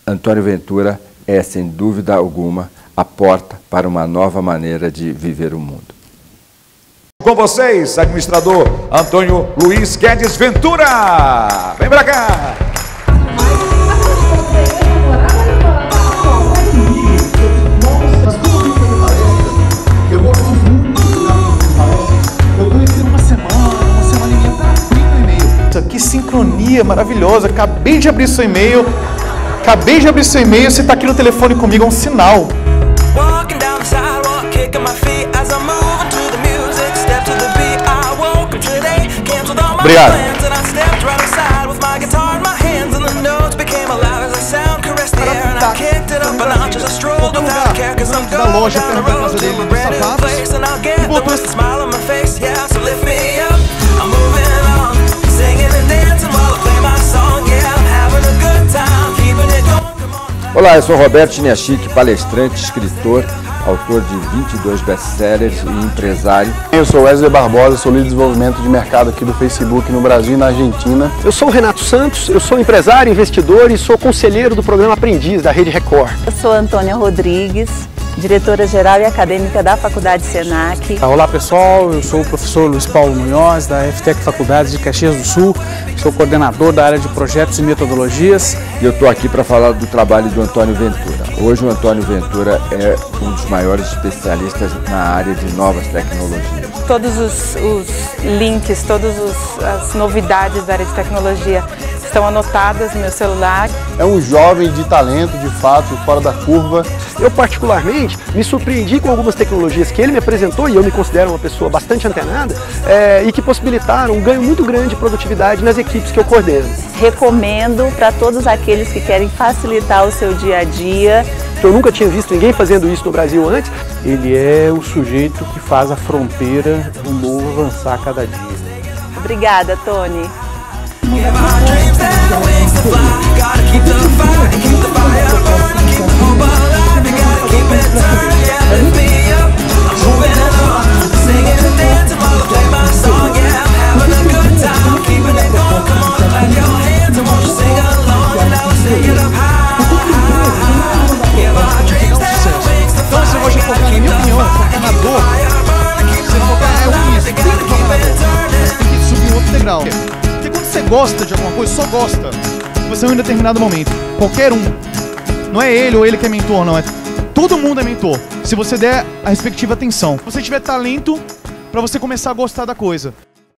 Antônio Ventura é, sem dúvida alguma, a porta para uma nova maneira de viver o mundo. Com vocês, administrador Antônio Luiz Guedes Ventura. Vem pra cá. Eu gosto muito eu conheci uma semana e meia, tá abrindo o e-mail. Que sincronia maravilhosa, acabei de abrir seu e-mail, você está aqui no telefone comigo, é um sinal. Obrigado. Da loja perto da casa dele de sapatos e botou esse... Olá, eu sou Roberto Chiniachik, palestrante, escritor, autor de 22 best-sellers e empresário. Eu sou Wesley Barbosa, sou líder de desenvolvimento de mercado aqui do Facebook no Brasil e na Argentina. Eu sou o Renato Santos, eu sou empresário, investidor e sou conselheiro do programa Aprendiz da Rede Record. Eu sou Antônia Rodrigues, diretora-geral e acadêmica da Faculdade Senac. Olá pessoal, eu sou o professor Luiz Paulo Munhoz, da FTEC Faculdades de Caxias do Sul, sou coordenador da área de projetos e metodologias. E eu estou aqui para falar do trabalho do Antônio Ventura. Hoje o Antônio Ventura é um dos maiores especialistas na área de novas tecnologias. Todos os links, todas as novidades da área de tecnologia estão anotadas no meu celular. É um jovem de talento, de fato, fora da curva. Eu particularmente me surpreendi com algumas tecnologias que ele me apresentou, e eu me considero uma pessoa bastante antenada, e que possibilitaram um ganho muito grande de produtividade nas equipes que eu coordeno. Recomendo para todos aqueles que querem facilitar o seu dia a dia. Eu nunca tinha visto ninguém fazendo isso no Brasil antes. Ele é o sujeito que faz a fronteira do novo avançar cada dia. Obrigada, Tony. Então você gosta de focar, na minha opinião, focar na dor. Você focar isso, tem que focar na dor. Você tem que subir um outro degrau. Porque quando você gosta de alguma coisa, só gosta, você em um determinado momento, qualquer um, não é ele ou ele que é mentor, não, é todo mundo é mentor, se você der a respectiva atenção. Se você tiver talento, para você começar a gostar da coisa.